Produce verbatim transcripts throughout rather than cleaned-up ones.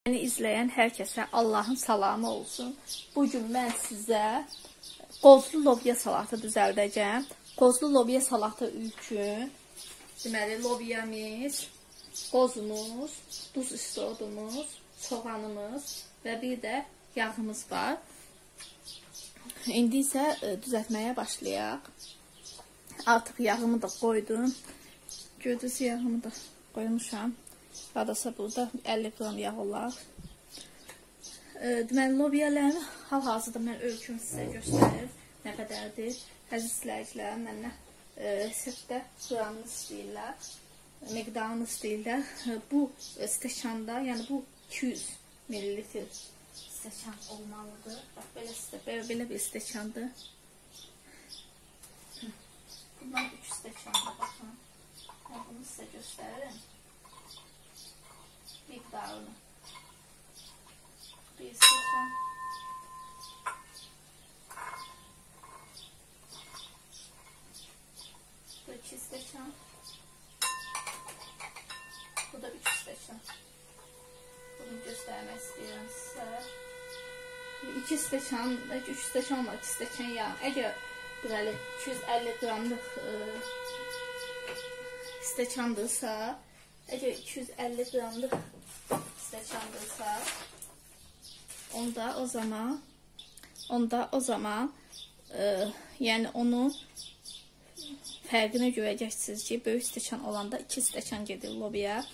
Beni izləyən hər kəsə Allahın salamı olsun. Bugün mən sizə qozlu lobya salatı düzəldəcəm. Qozlu lobya salatı üçün deməli lobyamız, qozumuz, duz istodumuz, soğanımız və bir də yağımız var. İndi isə düzəltməyə başlayaq. Artıq yağımı da qoydum. Gördünüz, yağımı da qoymuşam. Radasa burada əlli qram yağ olar. Deməli, lobyalarımı hal-hazırda mən ölçüm sizə göstərir. Nə qədərdir? Əziz izləyicilər, məndən reseptdə qramını istəyirlər, miqdarını istəyirlər. Bu stəkanda, yəni bu iki yüz millilitr stəkan olmalıdır. Bax, belə, belə, belə bir stəkandır. Bundan üç stəkandır, baxın. Mən bunu sizə göstəririm. Miqdarını. Bir stəkan. Bu iki stəkan. Bu da üç stəkan. Bunu göstərmək istəyirəm sizə. iki stəkan, üç stəkan var, iki stəkan yağ. Əgər deməli iki yüz əlli qramlıq stəkandırsa, əgər iki yüz əlli qramlıq stəkandırsa, onda o zaman onda o zaman e, yəni onun fərqini görəcəksiniz ki, böyük stəkan olanda iki stəkan gedir lobyaya.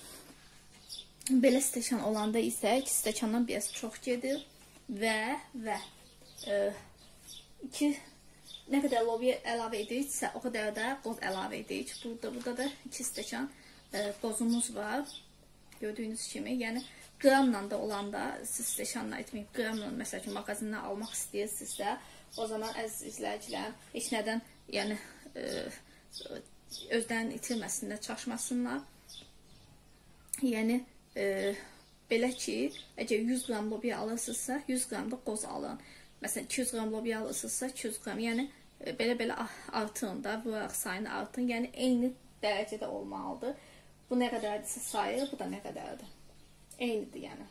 Belə stəkan olanda isə iki stəkandan biraz çox gedir və və e, iki nə qədər lobya əlavə ediriksə, o qədər də qoz əlavə edirik. Burada, burada da iki stəkan e, qozumuz var. Gördüyünüz kimi, yəni qramla da olanda, siz stəkanla etməyib, qramla məsəl ki, mağazindən almaq istəyirsinizsə, o zaman əziz izləyicilərim, heç nədən, yəni e, özlərini itirməsinlər, çaşmasınlar. Yəni, e, belə ki, əgər yüz qram lobya alırsınızsa, yüz qram da qoz alın. Məsələn, iki yüz qram lobya alırsınızsa, iki yüz qram, yəni belə-belə artın da, vuraq sayını artın, yəni eyni dərəcədə olmalıdır. Bu nə qədərdirsə sayı, bu da nə qədərdir. Eynidir, yəni.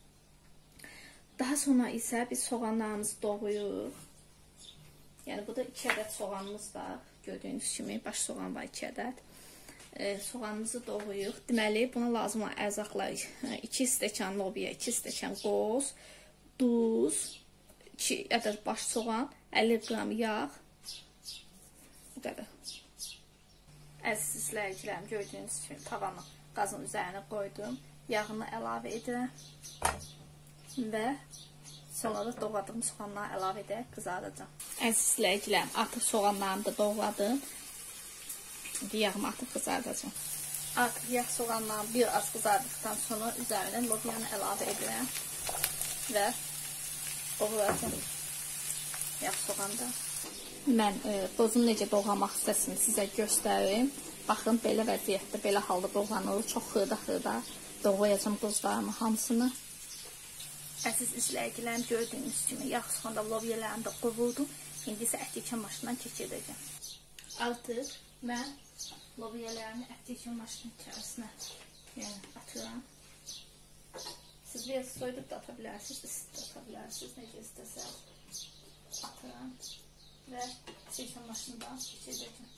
Daha sonra isə biz soğanlarımızı doğrayırıq. Yəni, burada iki ədəd soğanımız var. Gördüyünüz kimi, baş soğan var iki ədəd. E, soğanımızı doğrayırıq. Deməli, buna lazım olan ərzaqlar iki stəkan lobya, iki stəkan qoz, duz, iki ədəd baş soğan, əlli qram yağ. Bu qədər. Əziz izləyicilərim, gördüyünüz kimi tavanı qazın üzərinə qoydum. Yağını əlavə edirəm və sonra da doğradığım soğanları əlavə edərək qızardacağım. Əziz izləyicilərim, artıq soğanlarımı da doğradım. İndi yağımı artıq qızardacağım. Artıq yağ soğanlarımı bir az qızardıqdan sonra üzərinə lobyanı əlavə edirəm və doğrayacağım yağ soğanda. Mən e, qozunu necə doğramaq istəsini sizə göstərim. Baxın, belə vəziyyətdə, belə halda doğranır. Çox xırda-xırda doğrayacağım qozlarımı hamısını. Əziz izləyicilərim, gördüyünüz kimi yağ soğanda lobyalarını da qovurdum. İndi isə ət yıkan maşından keçirdəcəm. Artıq mən lobyalarını ət yıkan maşının içərisinə yəni, atıram. Siz biraz soyduq da ata bilərsiniz, isti də ata bilərsiniz, necə istəsəz atıram. Və çəkən maşından keçəcəkəm.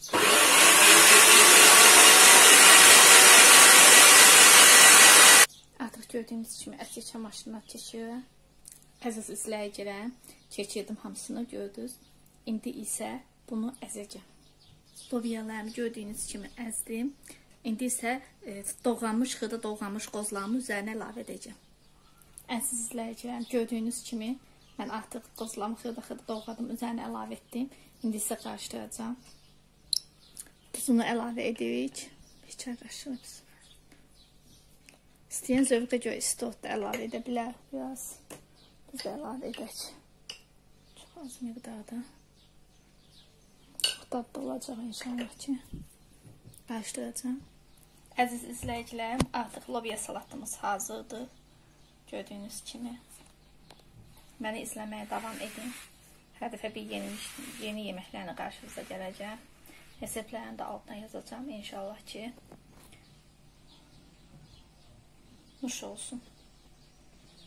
Artıq gördüyünüz kimi ət çəkən maşından keçirəm. Əziz izləyicilərim, keçirdim hamısını, gördünüz. İndi isə bunu əzəcəm. Lobyalarımı gördüyünüz kimi əzdim. İndi isə e, doğranmış, xırda doğranmış qozlarımı üzərinə əlavə edəcəm. Əziz izləyicilərim, gördüyünüz kimi mən artıq qozlarımı xırda-xırda doğradım, üzərinə əlavə etdim. İndi isə qarışdıracağım. Tuzunu əlavə edirik. Beçər qarışdırırıq. İstəyən zövqə görə istot da əlavə edə bilər. Biraz tuz da əlavə edək. Çox az miqdarda. Çox dadlı olacaq inşallah ki. Qarışdıracağım. Əziz izləyicilərim, artıq lobya salatımız hazırdır. Gördüyünüz kimi. Məni izləməyə davam edin. Hər dəfə bir yeni, yeni yeməklərlə qarşınıza gələcəm. Reseptlərini də altına yazacağım. İnşallah ki, nuş olsun.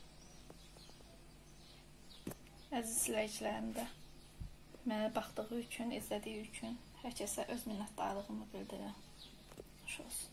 əziz izləyicilərim də mənə baxdığı üçün, izlədiyi üçün hər kəsə öz minnətdarlığımı bildirirəm. Xoş olsun.